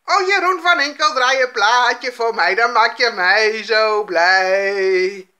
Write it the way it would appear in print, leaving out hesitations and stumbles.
Oh Jeroen van Enkel, draai een plaatje voor mij, dan maak je mij zo blij.